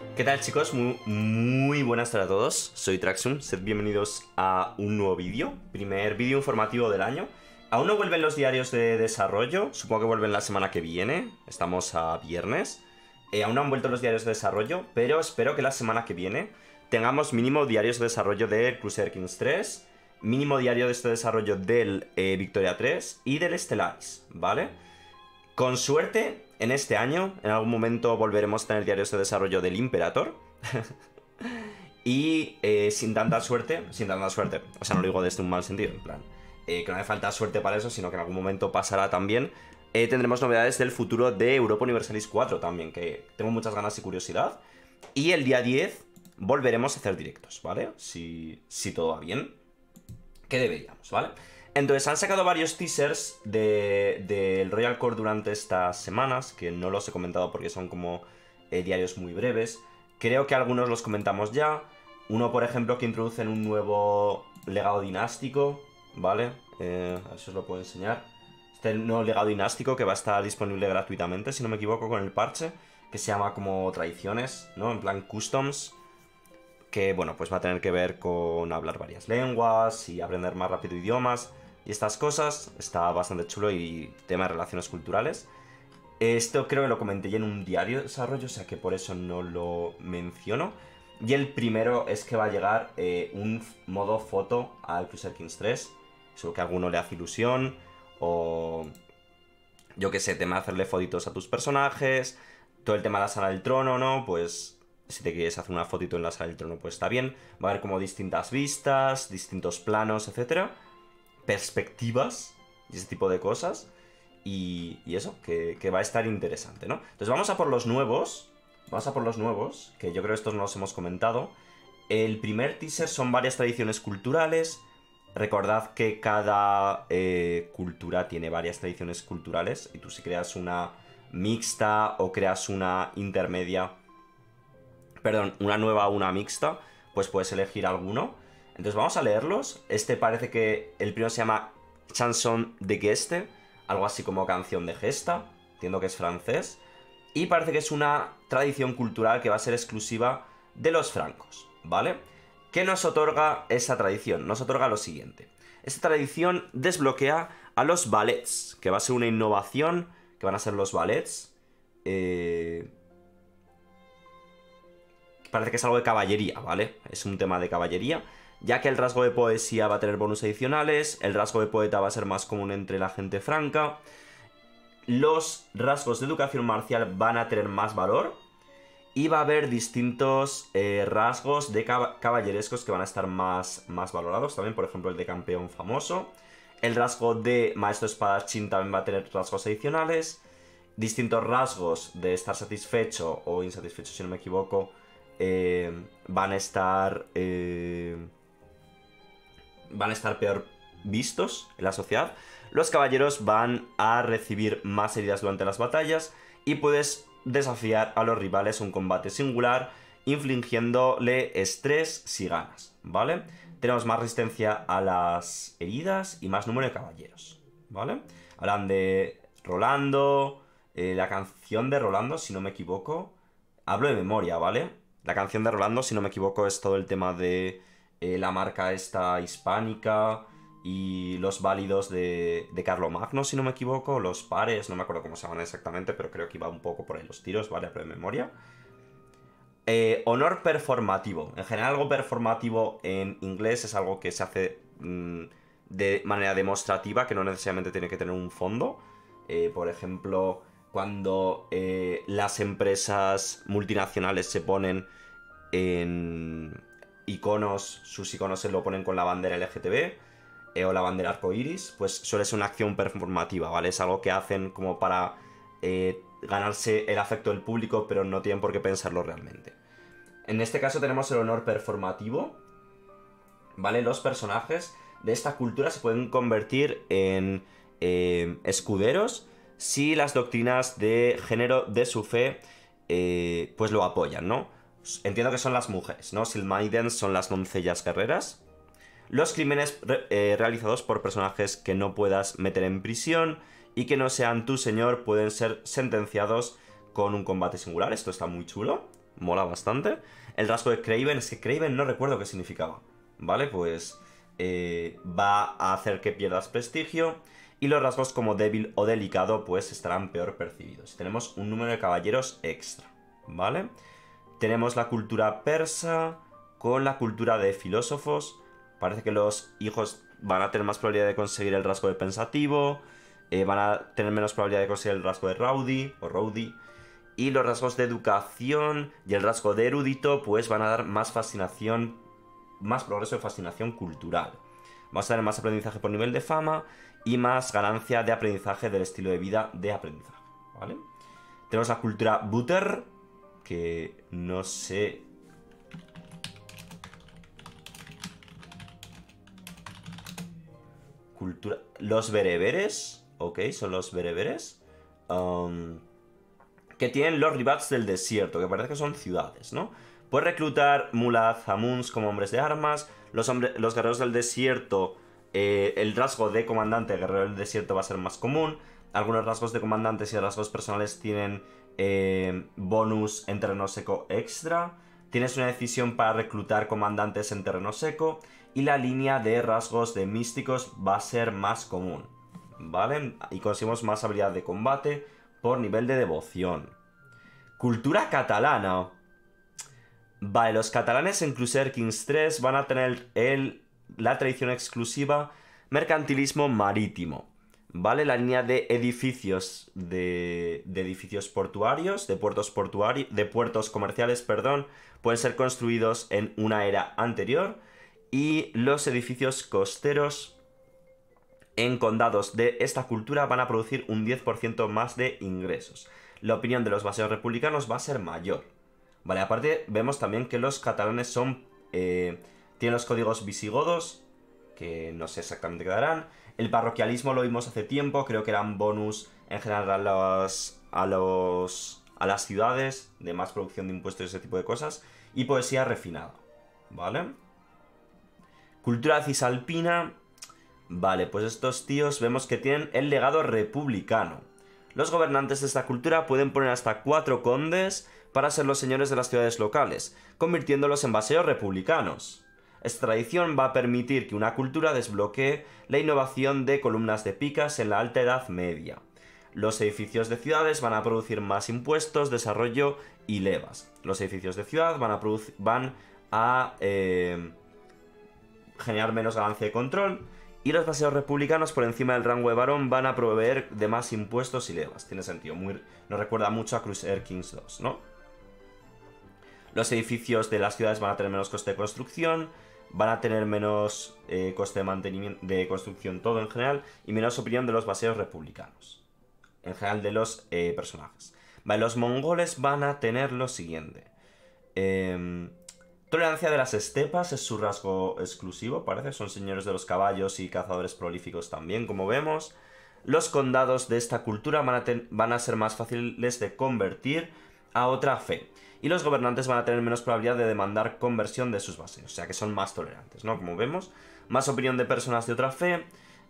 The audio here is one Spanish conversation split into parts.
¿Qué tal, chicos? Muy buenas tardes a todos. Soy Traxxum, sed bienvenidos a un nuevo vídeo, primer vídeo informativo del año. Aún no vuelven los diarios de desarrollo, supongo que vuelven la semana que viene, estamos a viernes. Aún no han vuelto los diarios de desarrollo, pero espero que la semana que viene tengamos mínimo diarios de desarrollo de Crusader Kings 3, mínimo diario de este desarrollo del Victoria 3 y del Stellaris, ¿vale? Con suerte, en este año, en algún momento volveremos a tener diarios de desarrollo del Imperator. Y sin tanta suerte, o sea, no lo digo desde un mal sentido, en plan, que no hace falta suerte para eso, sino que en algún momento pasará también. Tendremos novedades del futuro de Europa Universalis 4 también, que tengo muchas ganas y curiosidad. Y el día 10 volveremos a hacer directos, ¿vale? Si todo va bien, que deberíamos, ¿vale? Entonces han sacado varios teasers del Royal Core durante estas semanas, que no los he comentado porque son como diarios muy breves. Creo que algunos los comentamos ya. Uno, por ejemplo, que introducen un nuevo legado dinástico, ¿vale? A ver si os lo puedo enseñar. Este nuevo legado dinástico que va a estar disponible gratuitamente, si no me equivoco, con el parche, que se llama como tradiciones, ¿no? En plan customs, que, bueno, pues va a tener que ver con hablar varias lenguas y aprender más rápido idiomas y estas cosas. Está bastante chulo y tema de relaciones culturales. Esto creo que lo comenté ya en un diario de desarrollo, o sea que por eso no lo menciono. Y el primero es que va a llegar un modo foto al Crusader Kings 3. Seguro que a alguno le hace ilusión. O yo qué sé, tema de hacerle fotitos a tus personajes. Todo el tema de la sala del trono, ¿no? Pues si te quieres hacer una fotito en la sala del trono, pues está bien. Va a haber como distintas vistas, distintos planos, etcétera, perspectivas y ese tipo de cosas. Y eso, que va a estar interesante, ¿no? Entonces vamos a por los nuevos. Vamos a por los nuevos, que yo creo que estos no los hemos comentado. El primer teaser son varias tradiciones culturales. Recordad que cada cultura tiene varias tradiciones culturales. Y tú si creas una mixta o creas una intermedia, perdón, una nueva o una mixta, pues puedes elegir alguno. Entonces vamos a leerlos. Este parece que el primero se llama Chanson de Geste, algo así como canción de gesta, entiendo que es francés. Y parece que es una tradición cultural que va a ser exclusiva de los francos, ¿vale? ¿Qué nos otorga esa tradición? Nos otorga lo siguiente. Esta tradición desbloquea a los ballets, que va a ser una innovación, que van a ser los ballets. Parece que es algo de caballería, ¿vale? Es un tema de caballería, ya que el rasgo de poesía va a tener bonus adicionales, el rasgo de poeta va a ser más común entre la gente franca, los rasgos de educación marcial van a tener más valor, y va a haber distintos rasgos de caballerescos que van a estar más valorados también, por ejemplo el de campeón famoso. El rasgo de maestro espadachín también va a tener rasgos adicionales, distintos rasgos de estar satisfecho o insatisfecho, si no me equivoco, van a estar peor vistos en la sociedad. Los caballeros van a recibir más heridas durante las batallas y puedes desafiar a los rivales a un combate singular, infligiéndole estrés si ganas, ¿vale? Tenemos más resistencia a las heridas y más número de caballeros, ¿vale? Hablan de Rolando, la canción de Rolando, si no me equivoco. Hablo de memoria, ¿vale? La canción de Rolando, si no me equivoco, es todo el tema de la marca esta hispánica y los válidos de Carlomagno, si no me equivoco, los pares, no me acuerdo cómo se llaman exactamente, pero creo que iba un poco por ahí los tiros, ¿vale? Pero de memoria. Honor performativo. En general, algo performativo en inglés es algo que se hace de manera demostrativa, que no necesariamente tiene que tener un fondo. Por ejemplo, cuando las empresas multinacionales se ponen en iconos, sus iconos se lo ponen con la bandera LGTB o la bandera arcoiris, pues suele ser una acción performativa, ¿vale? Es algo que hacen como para ganarse el afecto del público, pero no tienen por qué pensarlo realmente. En este caso tenemos el honor performativo, ¿vale? Los personajes de esta cultura se pueden convertir en escuderos si las doctrinas de género de su fe pues lo apoyan, ¿no? Entiendo que son las mujeres, ¿no? Silmaidens son las doncellas guerreras. Los crímenes realizados por personajes que no puedas meter en prisión y que no sean tu señor pueden ser sentenciados con un combate singular. Esto está muy chulo. Mola bastante. El rasgo de Craven, es que Craven no recuerdo qué significaba. ¿Vale? Pues va a hacer que pierdas prestigio. Y los rasgos como débil o delicado pues estarán peor percibidos. Tenemos un número de caballeros extra. ¿Vale? Tenemos la cultura persa con la cultura de filósofos. Parece que los hijos van a tener más probabilidad de conseguir el rasgo de pensativo. Van a tener menos probabilidad de conseguir el rasgo de rowdy o rowdy. Y los rasgos de educación y el rasgo de erudito pues van a dar más fascinación, más progreso de fascinación cultural. Vamos a tener más aprendizaje por nivel de fama y más ganancia de aprendizaje del estilo de vida de aprendizaje, ¿vale? Tenemos la cultura butter, que no sé... Cultura... Los bereberes, ok, son los bereberes. Que tienen los ribats del desierto, que parece que son ciudades, ¿no? Puedes reclutar mulaz, hamuns como hombres de armas. Los guerreros del desierto, el rasgo de comandante guerrero del desierto va a ser más común. Algunos rasgos de comandantes y rasgos personales tienen bonus en terreno seco extra. Tienes una decisión para reclutar comandantes en terreno seco. Y la línea de rasgos de místicos va a ser más común, ¿vale? Y conseguimos más habilidad de combate por nivel de devoción. Cultura catalana. Vale, los catalanes en Crusader Kings 3 van a tener la tradición exclusiva mercantilismo marítimo. ¿Vale? La línea de edificios de edificios portuarios, de puertos comerciales, perdón, pueden ser construidos en una era anterior. Y los edificios costeros en condados de esta cultura van a producir un 10% más de ingresos. La opinión de los vasallos republicanos va a ser mayor. Vale, aparte vemos también que los catalanes son... tienen los códigos visigodos, que no sé exactamente qué darán. El parroquialismo lo vimos hace tiempo, creo que eran bonus en general a las ciudades, de más producción de impuestos y ese tipo de cosas. Y poesía refinada, ¿vale? Cultura cisalpina. Vale, pues estos tíos vemos que tienen el legado republicano. Los gobernantes de esta cultura pueden poner hasta 4 condes para ser los señores de las ciudades locales, convirtiéndolos en vasallos republicanos. Esta tradición va a permitir que una cultura desbloquee la innovación de columnas de picas en la Alta Edad Media. Los edificios de ciudades van a producir más impuestos, desarrollo y levas. Los edificios de ciudad van a generar menos ganancia de control. Y los vasallos republicanos por encima del rango de varón van a proveer de más impuestos y levas. Tiene sentido, nos recuerda mucho a Crusader Kings 2, ¿no? Los edificios de las ciudades van a tener menos coste de construcción, van a tener menos coste de mantenimiento, de construcción todo en general, y menos opinión de los vasallos republicanos. En general de los personajes. Vale, los mongoles van a tener lo siguiente. Tolerancia de las estepas es su rasgo exclusivo, parece. Son señores de los caballos y cazadores prolíficos también, como vemos. Los condados de esta cultura van a ser más fáciles de convertir a otra fe. Y los gobernantes van a tener menos probabilidad de demandar conversión de sus vasallos. O sea que son más tolerantes, ¿no? Como vemos. Más opinión de personas de otra fe.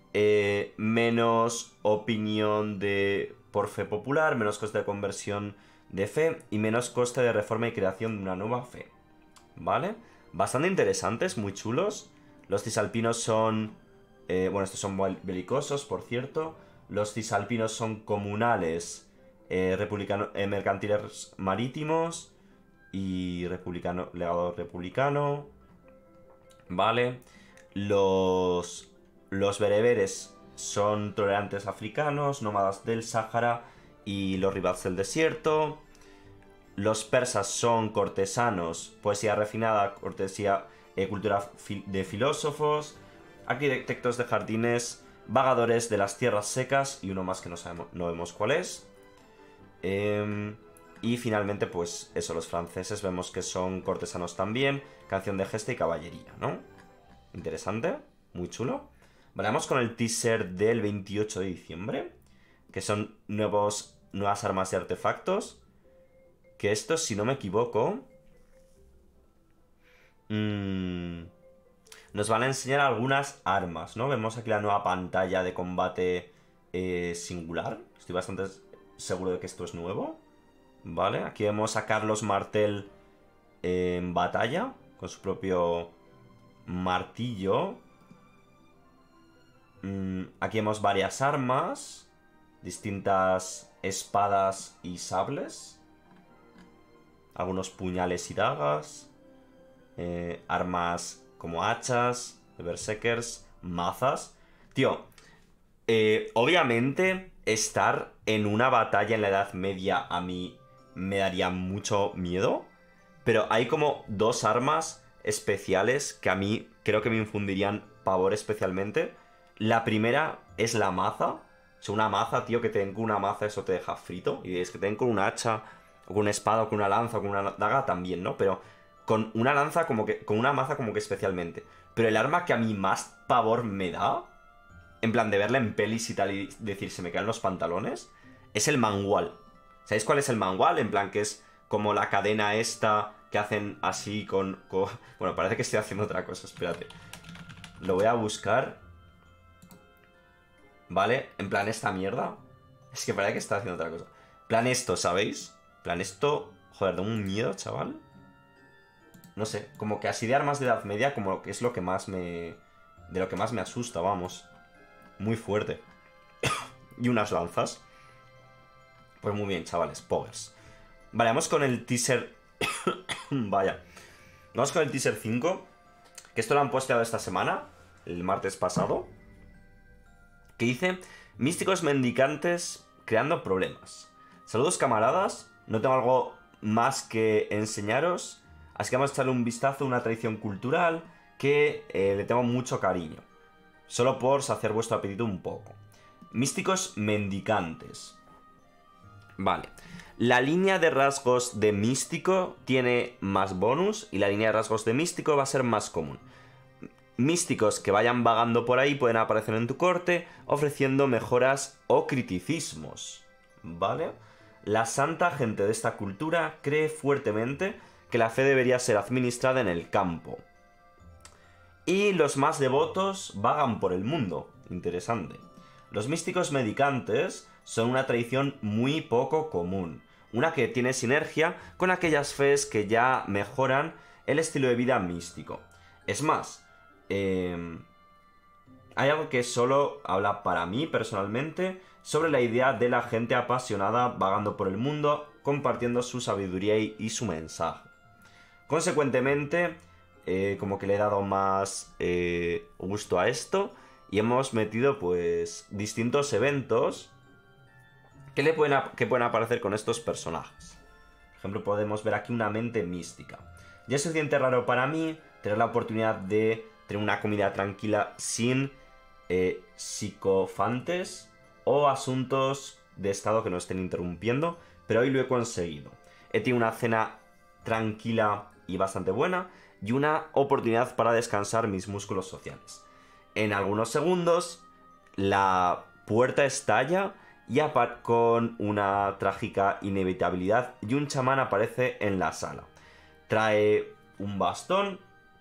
Menos opinión por fe popular. Menos coste de conversión de fe. Y menos coste de reforma y creación de una nueva fe. ¿Vale? Bastante interesantes, muy chulos. Los cisalpinos son... bueno, estos son belicosos, por cierto. Los cisalpinos son comunales, mercantiles marítimos y legado republicano. ¿Vale? Los bereberes son tolerantes africanos, nómadas del Sáhara y los ribats del desierto. Los persas son cortesanos, poesía refinada, cultura de filósofos, arquitectos de jardines, vagadores de las tierras secas y uno más que no vemos cuál es. Y finalmente, pues eso, los franceses vemos que son cortesanos también, canción de gesta y caballería, ¿no? Interesante, muy chulo. Vale, vamos con el teaser del 28 de diciembre, que son nuevas armas y artefactos. Que estos, si no me equivoco, nos van a enseñar algunas armas, ¿no? Vemos aquí la nueva pantalla de combate singular. Estoy bastante seguro de que esto es nuevo. ¿Vale? Aquí vemos a Carlos Martel en batalla con su propio martillo. Aquí vemos varias armas, distintas espadas y sables, algunos puñales y dagas, armas como hachas, berserkers, mazas. Tío, obviamente estar en una batalla en la Edad Media a mí me daría mucho miedo, pero hay como dos armas especiales que a mí creo que me infundirían pavor especialmente. La primera es la maza. O sea, una maza, tío, que te den con una maza, eso te deja frito. Y es que te den con una hacha, o con una espada, o con una lanza, o con una daga también, ¿no? Pero con una lanza como que... con una maza como que especialmente. Pero el arma que a mí más pavor me da, en plan de verla en pelis y tal y decir se me caen los pantalones, es el mangual. ¿Sabéis cuál es el mangual? En plan que es como la cadena esta que hacen así con... Bueno, parece que estoy haciendo otra cosa, espérate. Lo voy a buscar... ¿Vale? En plan esta mierda. Es que parece que está haciendo otra cosa. En plan esto, ¿sabéis? En plan esto... Joder, da un miedo, chaval. No sé, como que así de armas de Edad Media, como que es lo que más me... de lo que más me asusta, vamos. Muy fuerte. Y unas lanzas. Pues muy bien, chavales, poggers. Vale, vamos con el teaser... Vaya. Vamos con el teaser 5. Que esto lo han posteado esta semana, el martes pasado. Que dice: místicos mendicantes creando problemas. Saludos, camaradas. No tengo algo más que enseñaros, así que vamos a echarle un vistazo a una tradición cultural que le tengo mucho cariño. Solo por saciar vuestro apetito un poco. Místicos mendicantes. Vale. La línea de rasgos de místico tiene más bonus y la línea de rasgos de místico va a ser más común. Místicos que vayan vagando por ahí pueden aparecer en tu corte, ofreciendo mejoras o criticismos. ¿Vale? La santa gente de esta cultura cree fuertemente que la fe debería ser administrada en el campo. Y los más devotos vagan por el mundo. Interesante. Los místicos mendicantes son una tradición muy poco común. Una que tiene sinergia con aquellas fees que ya mejoran el estilo de vida místico. Es más, hay algo que solo habla para mí personalmente sobre la idea de la gente apasionada vagando por el mundo, compartiendo su sabiduría y su mensaje. Consecuentemente, como que le he dado más gusto a esto y hemos metido pues distintos eventos que pueden aparecer con estos personajes. Por ejemplo, podemos ver aquí una mente mística. Ya es suficiente raro para mí tener la oportunidad de tener una comida tranquila sin psicofantes o asuntos de estado que nos estén interrumpiendo, pero hoy lo he conseguido. He tenido una cena tranquila y bastante buena y una oportunidad para descansar mis músculos sociales. En algunos segundos la puerta estalla y con una trágica inevitabilidad y un chamán aparece en la sala. Trae un bastón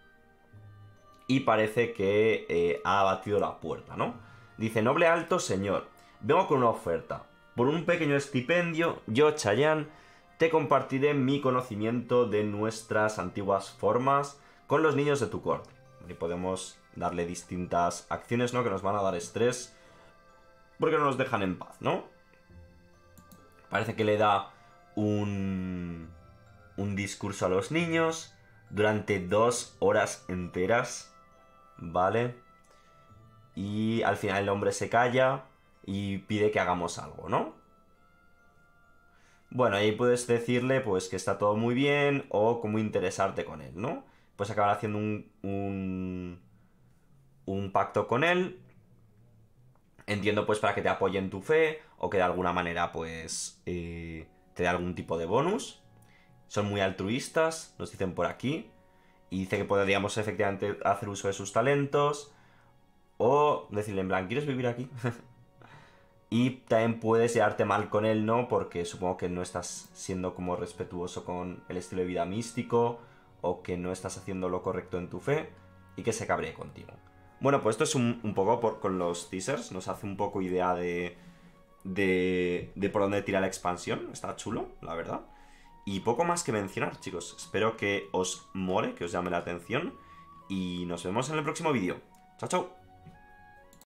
y parece que ha batido la puerta, ¿no? Dice: noble alto señor, vengo con una oferta. Por un pequeño estipendio, yo, Chayanne, te compartiré mi conocimiento de nuestras antiguas formas con los niños de tu corte. Y podemos darle distintas acciones, ¿no? Que nos van a dar estrés porque no nos dejan en paz, ¿no? Parece que le da un discurso a los niños durante 2 horas enteras, ¿vale? Y al final el hombre se calla y pide que hagamos algo, ¿no? Bueno, ahí puedes decirle pues que está todo muy bien o cómo interesarte con él, ¿no? Pues acabar haciendo un pacto con él. Entiendo pues para que te apoye en tu fe o que de alguna manera pues te dé algún tipo de bonus. Son muy altruistas, nos dicen por aquí. Y dice que podríamos efectivamente hacer uso de sus talentos. O decirle en plan: ¿quieres vivir aquí? Y también puedes llevarte mal con él, ¿no? Porque supongo que no estás siendo como respetuoso con el estilo de vida místico. O que no estás haciendo lo correcto en tu fe. Y que se cabree contigo. Bueno, pues esto es un poco con los teasers. Nos hace un poco idea de por dónde tira la expansión. Está chulo, la verdad. Y poco más que mencionar, chicos. Espero que os mole, que os llame la atención. Y nos vemos en el próximo vídeo. Chao, chao.